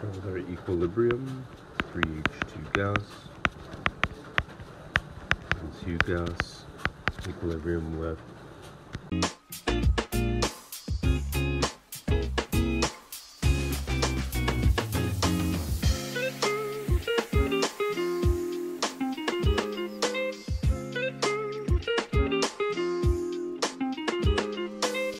with our equilibrium, 3H2 gas, and 2 gas, equilibrium left